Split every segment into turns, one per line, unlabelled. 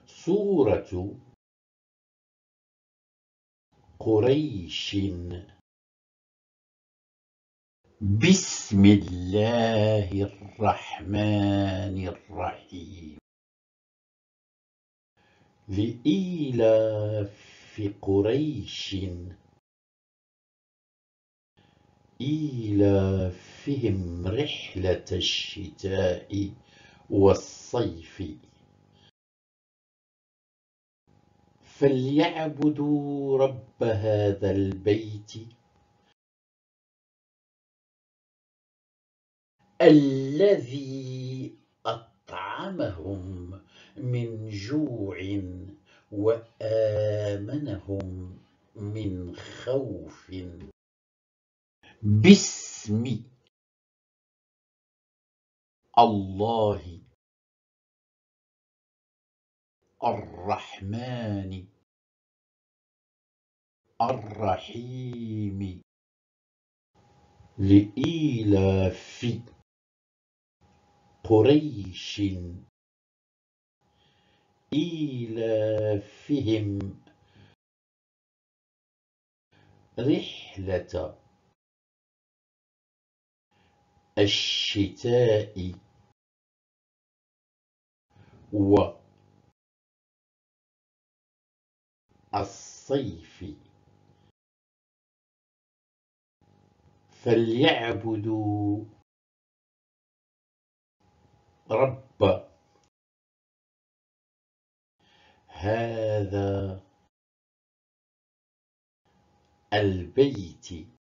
سورة قريش. بسم الله الرحمن الرحيم. لإيلاف قريش إيلافهم رحلة الشتاء والصيف فليعبدوا رب هذا البيت الذي أطعمهم من جوع وآمنهم من خوف. بسم الله الرحمن الرحيم. لإيلاف قريش إيلافهم رحلة الشتاء والصيف فليعبدوا رب هذا البيت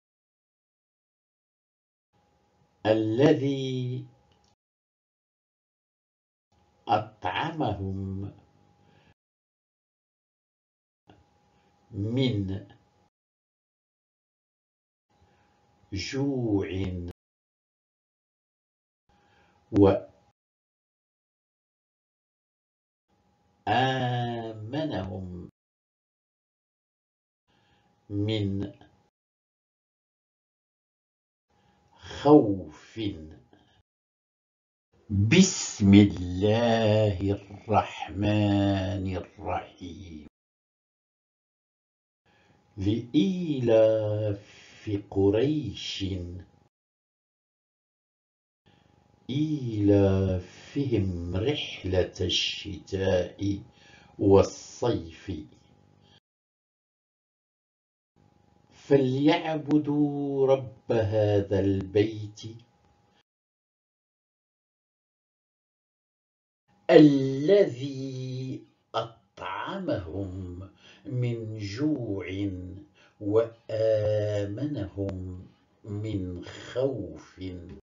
الذي أطعمهم من جوع وآمنهم من خوف. بسم الله الرحمن الرحيم. لإيلاف قريش إيلافهم رحلة الشتاء والصيف فليعبدوا رب هذا البيت الذي أطعمهم من جوع وآمنهم من خوف.